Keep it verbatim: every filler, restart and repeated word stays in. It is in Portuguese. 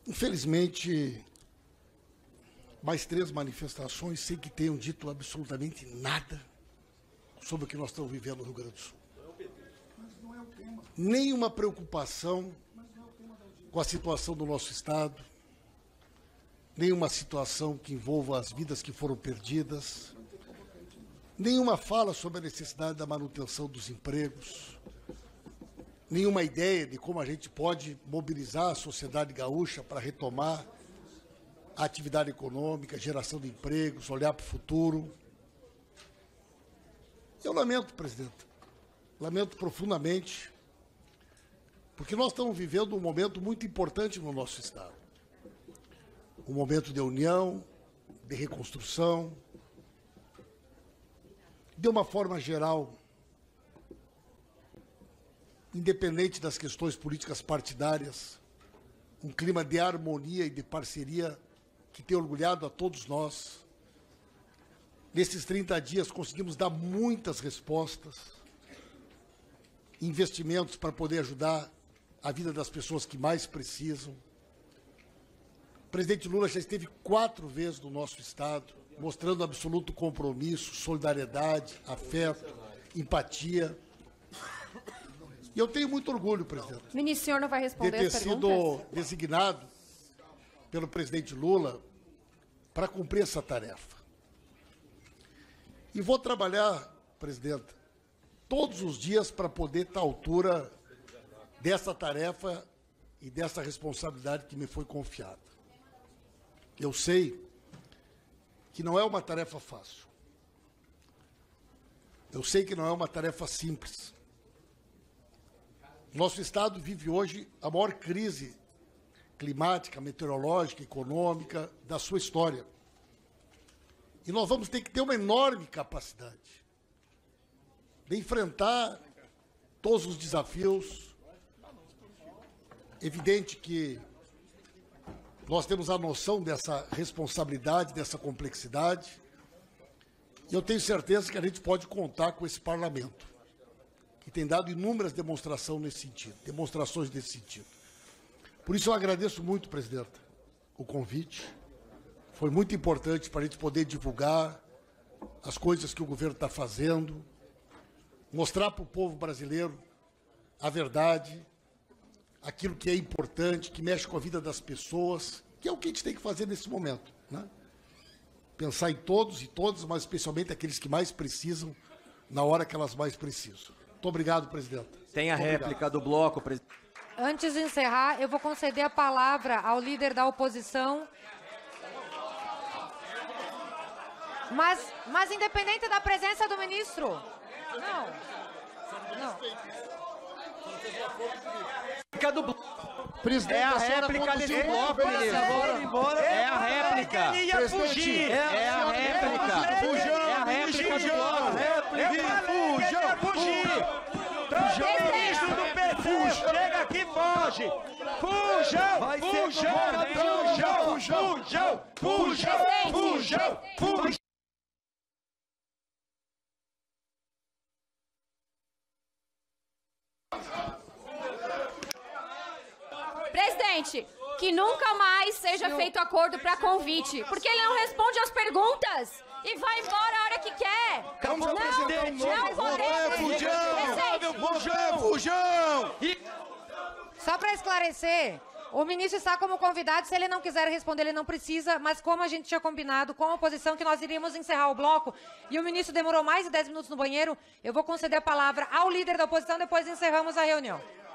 Infelizmente, mais três manifestações sem que tenham dito absolutamente nada sobre o que nós estamos vivendo no Rio Grande do Sul. Nenhuma preocupação com a situação do nosso Estado, nenhuma situação que envolva as vidas que foram perdidas, nenhuma fala sobre a necessidade da manutenção dos empregos, nenhuma ideia de como a gente pode mobilizar a sociedade gaúcha para retomar a atividade econômica, geração de empregos, olhar para o futuro. Eu lamento, presidente, lamento profundamente, porque nós estamos vivendo um momento muito importante no nosso Estado. Um momento de união, de reconstrução. De uma forma geral, independente das questões políticas partidárias, um clima de harmonia e de parceria que tem orgulhado a todos nós. Nesses trinta dias conseguimos dar muitas respostas, investimentos para poder ajudar a vida das pessoas que mais precisam. O presidente Lula já esteve quatro vezes no nosso Estado, mostrando absoluto compromisso, solidariedade, afeto, empatia. E eu tenho muito orgulho, presidente, Ministro, o senhor não vai responder de ter as sido perguntas? designado pelo presidente Lula para cumprir essa tarefa. E vou trabalhar, presidente, todos os dias para poder estar à altura dessa tarefa e dessa responsabilidade que me foi confiada. Eu sei que não é uma tarefa fácil. Eu sei que não é uma tarefa simples. Nosso Estado vive hoje a maior crise climática, meteorológica, econômica da sua história. E nós vamos ter que ter uma enorme capacidade de enfrentar todos os desafios. Evidente que nós temos a noção dessa responsabilidade, dessa complexidade, e eu tenho certeza que a gente pode contar com esse parlamento, que tem dado inúmeras demonstrações nesse sentido, demonstrações nesse sentido. Por isso eu agradeço muito, presidente, o convite. Foi muito importante para a gente poder divulgar as coisas que o governo está fazendo, mostrar para o povo brasileiro a verdade, aquilo que é importante, que mexe com a vida das pessoas, que é o que a gente tem que fazer nesse momento, né? Pensar em todos e todas, mas especialmente aqueles que mais precisam, na hora que elas mais precisam. Muito obrigado, presidente. Tem a Muito réplica obrigado. do bloco, presidente. Antes de encerrar, eu vou conceder a palavra ao líder da oposição. Mas, mas independente da presença do ministro. Não. Não. Réplica do bloco. Presidente, É a a senhora réplica conduziu desse o bloco, bloco, ministro. agora. É a réplica. Ele ia fugir. É a réplica. Fujão, É a réplica do bloco. Fujão, fugir. Tranca o ministro do P T. Chega aqui, foge. Fujão, fujão, fujão, fujão, fujão, fujão, fujão. Presidente, que nunca mais seja feito acordo para convite, porque ele não responde às perguntas e vai embora a hora que quer. Calma, não, presidente. não podemos. Fujão, fujão, fujão. Só para esclarecer, o ministro está como convidado. Se ele não quiser responder, ele não precisa. Mas como a gente tinha combinado com a oposição que nós iríamos encerrar o bloco e o ministro demorou mais de dez minutos no banheiro, eu vou conceder a palavra ao líder da oposição, depois encerramos a reunião.